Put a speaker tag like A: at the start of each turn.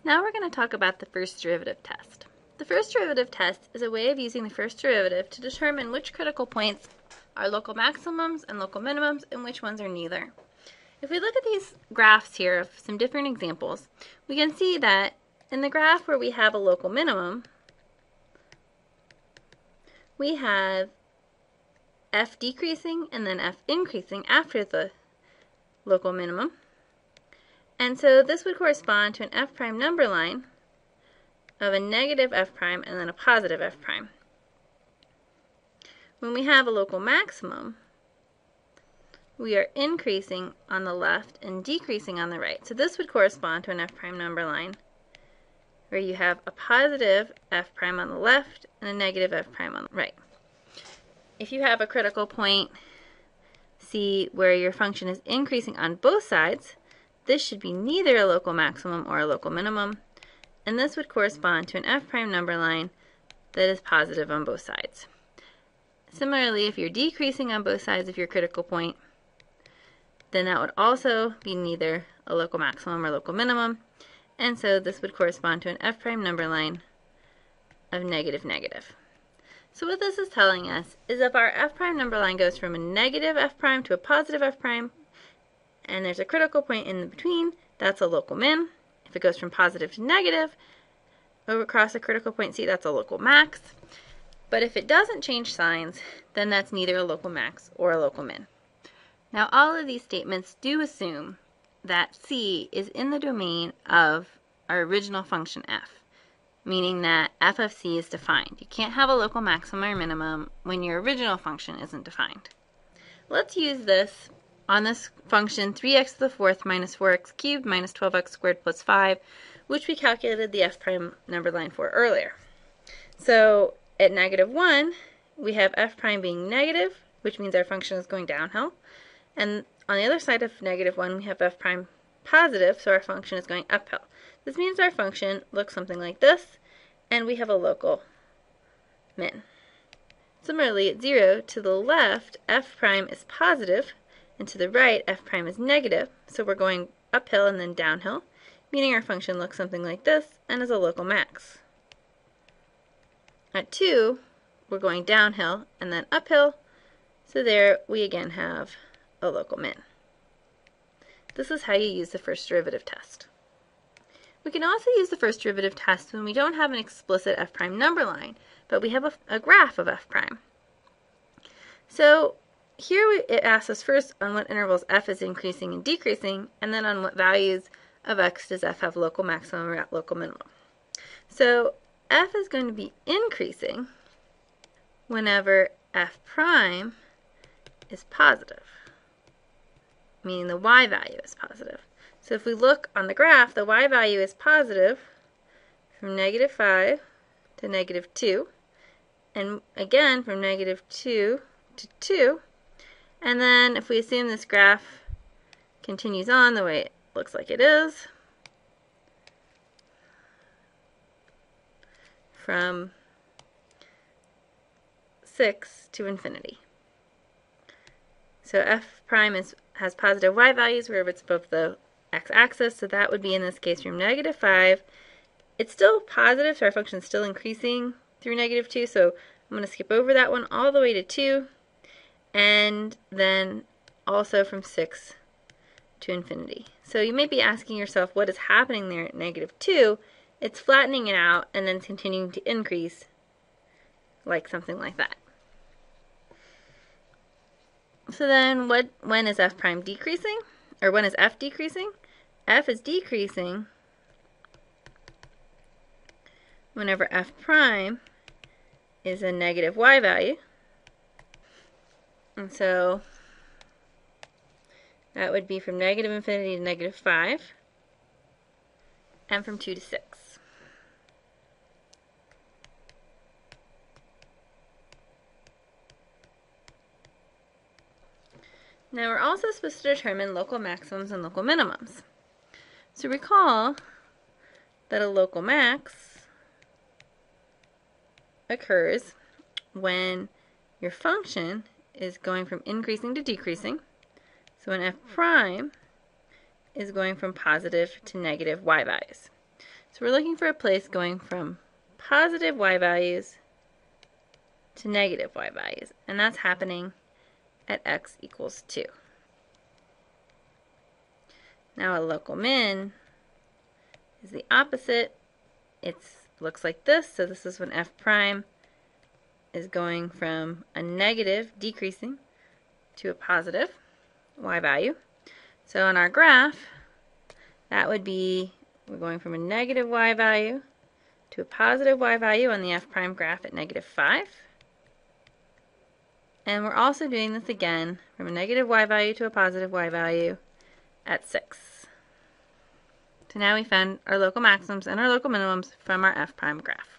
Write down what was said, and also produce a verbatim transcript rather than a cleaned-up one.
A: Now we're going to talk about the first derivative test. The first derivative test is a way of using the first derivative to determine which critical points are local maximums and local minimums and which ones are neither. If we look at these graphs here of some different examples, we can see that in the graph where we have a local minimum, we have f decreasing and then f increasing after the local minimum. And so this would correspond to an f prime number line of a negative f prime and then a positive f prime. When we have a local maximum, we are increasing on the left and decreasing on the right. So this would correspond to an f prime number line where you have a positive f prime on the left and a negative f prime on the right. If you have a critical point, C, where your function is increasing on both sides, this should be neither a local maximum or a local minimum, and this would correspond to an f prime number line that is positive on both sides. Similarly, if you're decreasing on both sides of your critical point, then that would also be neither a local maximum or local minimum, and so this would correspond to an f prime number line of negative negative. So what this is telling us is if our f prime number line goes from a negative f prime to a positive f prime, and there's a critical point in between, that's a local min. If it goes from positive to negative over across a critical point C, that's a local max. But if it doesn't change signs, then that's neither a local max or a local min. Now all of these statements do assume that C is in the domain of our original function f, meaning that f of C is defined. You can't have a local maximum or minimum when your original function isn't defined. Let's use this on this function three x to the fourth minus four x cubed minus twelve x squared plus five, which we calculated the f prime number line for earlier. So at negative one, we have f prime being negative, which means our function is going downhill. And on the other side of negative one, we have f prime positive, so our function is going uphill. This means our function looks something like this, and we have a local min. Similarly, at zero, to the left, f prime is positive, and to the right, f prime is negative, so we're going uphill and then downhill, meaning our function looks something like this and is a local max. At two, we're going downhill and then uphill, so there we again have a local min. This is how you use the first derivative test. We can also use the first derivative test when we don't have an explicit f prime number line, but we have a, a graph of f prime. So here we, it asks us first on what intervals f is increasing and decreasing, and then on what values of x does f have local maximum or local minimum. So f is going to be increasing whenever f prime is positive, meaning the y value is positive. So if we look on the graph, the y value is positive from negative five to negative two, and again from negative two to two. And then if we assume this graph continues on the way it looks like it is, from six to infinity. So f prime is, has positive y values wherever it's above the x-axis, so that would be in this case from negative five. It's still positive, so our function is still increasing through negative two, so I'm going to skip over that one all the way to two, and then also from six to infinity. So you may be asking yourself, what is happening there at negative two? It's flattening it out and then continuing to increase, like something like that. So then what, when is f prime decreasing? Or when is f decreasing? F is decreasing whenever f prime is a negative y value. And so that would be from negative infinity to negative five, and from two to six. Now we're also supposed to determine local maximums and local minimums. So recall that a local max occurs when your function is going from increasing to decreasing. So when f prime is going from positive to negative y values. So we're looking for a place going from positive y values to negative y values, and that's happening at x equals two. Now a local min is the opposite. It looks like this, so this is when f prime is going from a negative, decreasing, to a positive y value. So on our graph, that would be, we're going from a negative y value to a positive y value on the f prime graph at negative five. And we're also doing this again from a negative y value to a positive y value at six. So now we found our local maximums and our local minimums from our f prime graph.